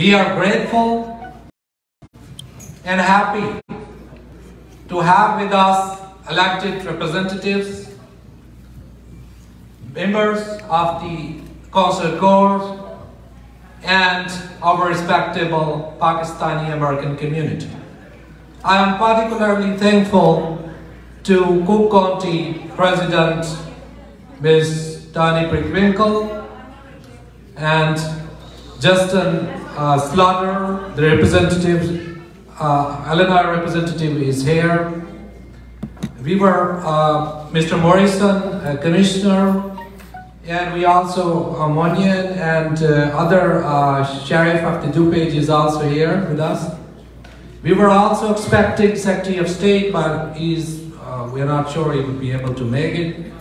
We are grateful and happy to have with us elected representatives, members of the Council Corps, and our respectable Pakistani American community. I am particularly thankful to Cook County President Ms. Tani Prickwinkle and Justin Slaughter, the representative, Illinois representative is here. We were Mr. Morrison, a commissioner, and we also Monian and other sheriff of the DuPage is also here with us. We were also expecting Secretary of State, but we're not sure he would be able to make it.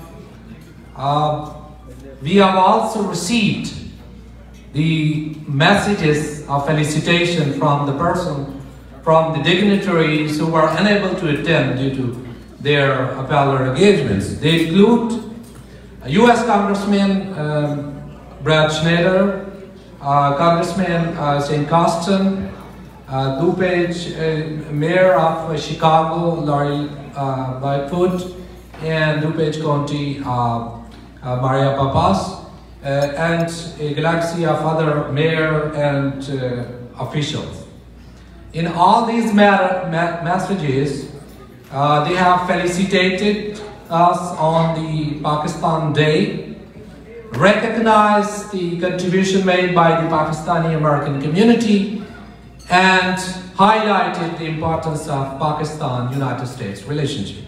We have also received the messages of felicitation from the dignitaries who were unable to attend due to their appellate engagements. They include U.S. Congressman Brad Schneider, Congressman St. Costin, DuPage Mayor of Chicago, Lori Lightfoot, and DuPage County Maria Papas, and a galaxy of other mayor and officials. In all these messages, they have felicitated us on the Pakistan Day, recognized the contribution made by the Pakistani American community, and highlighted the importance of Pakistan-United States relationship.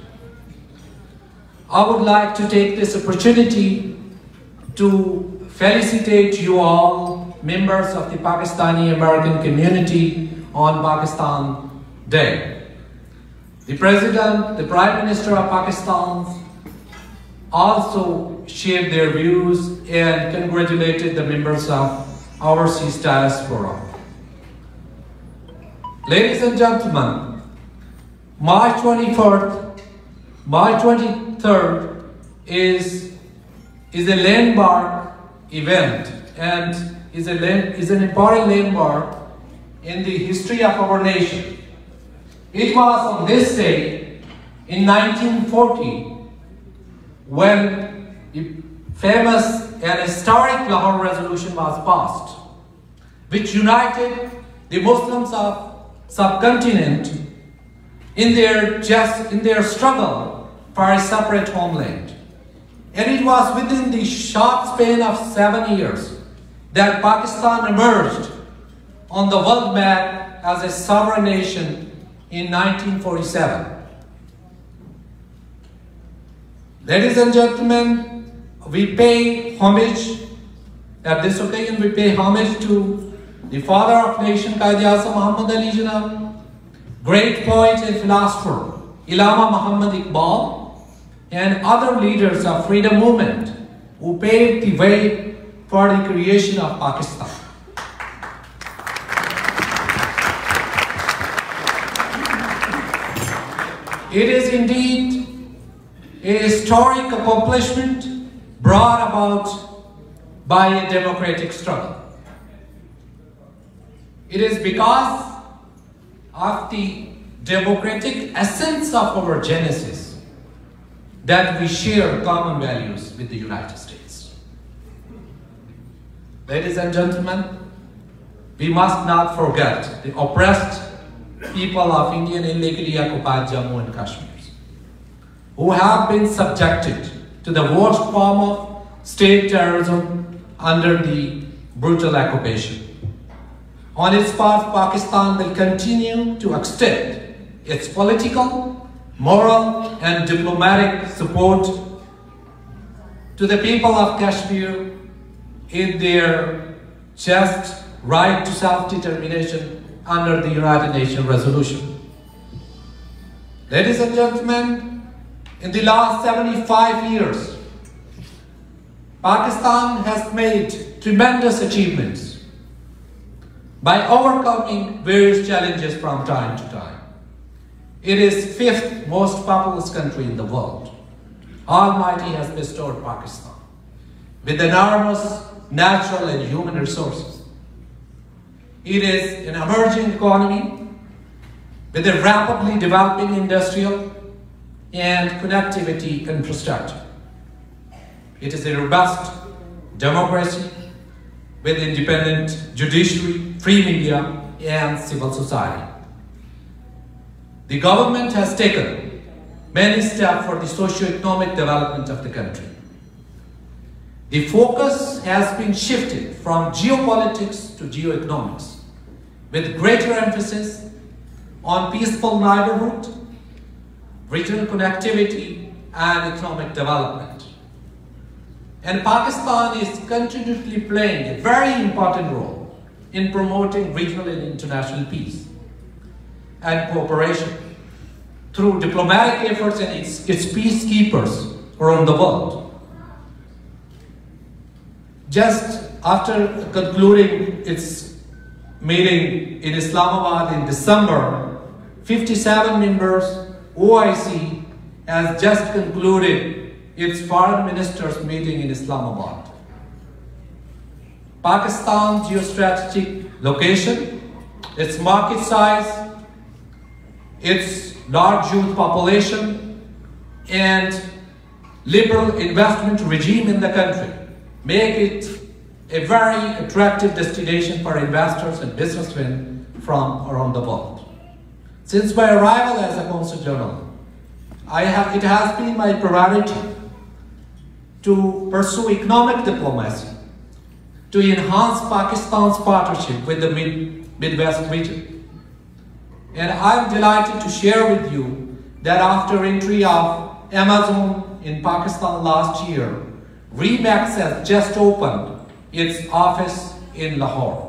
I would like to take this opportunity to felicitate you all, members of the Pakistani American community, on Pakistan Day. The President, the Prime Minister of Pakistan also shared their views and congratulated the members of overseas diaspora. Ladies and gentlemen, March 23rd is a landmark event and is an important landmark in the history of our nation. It was on this day in 1940 when the famous and historic Lahore Resolution was passed, which united the Muslims of subcontinent in their struggle for a separate homeland. And it was within the short span of 7 years that Pakistan emerged on the world map as a sovereign nation in 1947. Ladies and gentlemen, we pay homage, at this occasion we pay homage to the father of nation, Quaid-e-Azam Muhammad Ali Jinnah, great poet and philosopher, Allama Muhammad Iqbal, and other leaders of freedom movement who paved the way for the creation of Pakistan. It is indeed a historic accomplishment brought about by a democratic struggle. It is because of the democratic essence of our genesis that we share common values with the United States. Ladies and gentlemen, we must not forget the oppressed people of Indian illegally occupied Jammu and Kashmir, who have been subjected to the worst form of state terrorism under the brutal occupation. On its part, Pakistan will continue to extend its political, moral, and diplomatic support to the people of Kashmir in their just right to self-determination under the United Nations resolution. Ladies and gentlemen, in the last 75 years, Pakistan has made tremendous achievements by overcoming various challenges from time to time. It is fifth most populous country in the world. Almighty has bestowed Pakistan with enormous natural and human resources. It is an emerging economy with a rapidly developing industrial and connectivity infrastructure. It is a robust democracy with independent judiciary, free media, and civil society. The government has taken many steps for the socio-economic development of the country. The focus has been shifted from geopolitics to geoeconomics, with greater emphasis on peaceful neighborhood, regional connectivity, and economic development. And Pakistan is continuously playing a very important role in promoting regional and international peace and cooperation through diplomatic efforts and its peacekeepers around the world. Just after concluding its meeting in Islamabad in December, 57 members OIC has just concluded its foreign ministers meeting in Islamabad. Pakistan's geostrategic location, its market size, its large youth population, and liberal investment regime in the country make it a very attractive destination for investors and businessmen from around the world. Since my arrival as a Consul General, it has been my priority to pursue economic diplomacy, to enhance Pakistan's partnership with the Midwest region. And I'm delighted to share with you that after entry of Amazon in Pakistan last year, Remax has just opened its office in Lahore.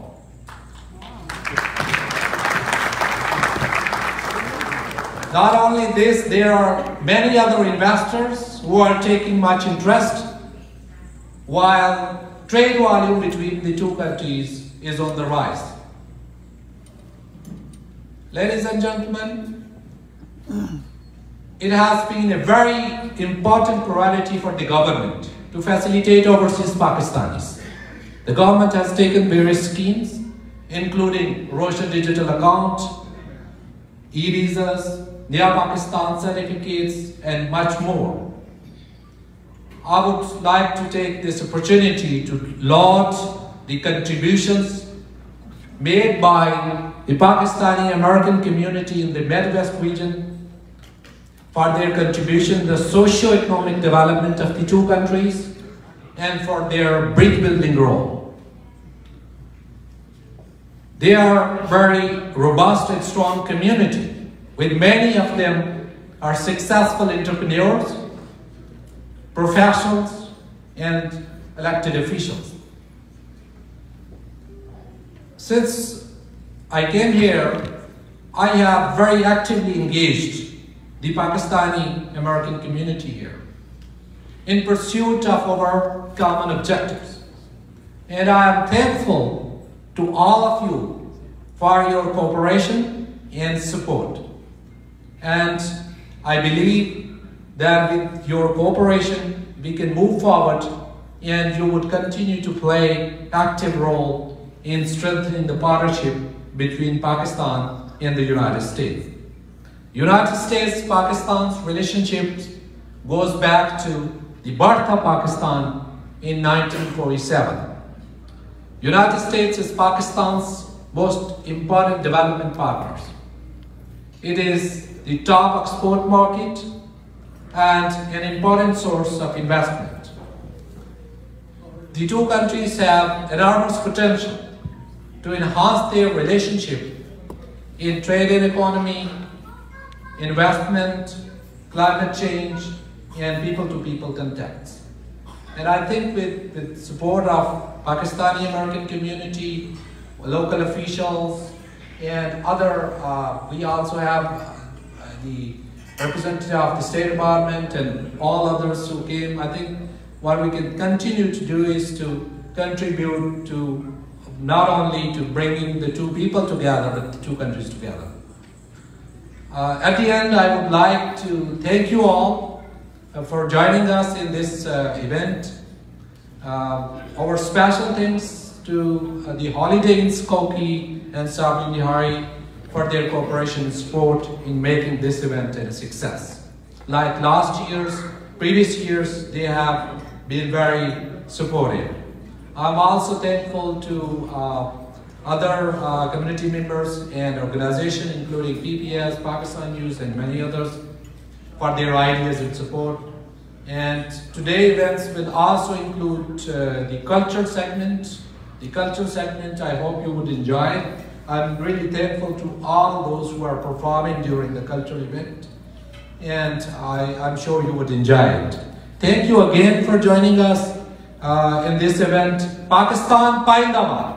Not only this, there are many other investors who are taking much interest, while trade volume between the two countries is on the rise. Ladies and gentlemen, it has been a very important priority for the government to facilitate overseas Pakistanis. The government has taken various schemes, including Roshan Digital Account, e-visas, Nia Pakistan certificates, and much more. I would like to take this opportunity to laud the contributions made by the Pakistani American community in the Midwest region for their contribution to the socio-economic development of the two countries and for their bridge-building role. They are a very robust and strong community, with many of them are successful entrepreneurs, professionals, and elected officials. Since I came here, I have very actively engaged the Pakistani American community here in pursuit of our common objectives. And I am thankful to all of you for your cooperation and support. And I believe that with your cooperation, we can move forward and you would continue to play active role in strengthening the partnership between Pakistan and the United States. United States-Pakistan's relationship goes back to the birth of Pakistan in 1947. United States is Pakistan's most important development partners. It is the top export market and an important source of investment. The two countries have enormous potential to enhance their relationship in trade and economy, investment, climate change, and people-to-people contacts. And I think with support of Pakistani American community, local officials, and other, we also have the representative of the State Department and all others who came. I think what we can continue to do is to contribute to not only to bringing the two people together, but the two countries together. At the end, I would like to thank you all for joining us in this event. Our special thanks to the Holiday Inn Skokie and Sabri Nihari for their cooperation and support in making this event a success. Like previous years, they have been very supportive. I'm also thankful to other community members and organizations, including PPS, Pakistan News, and many others, for their ideas and support. And today's events will also include the culture segment. The culture segment, I hope you would enjoy it. I'm really thankful to all those who are performing during the cultural event, and I'm sure you would enjoy it. Thank you again for joining us in this event. Pakistan Paindabad.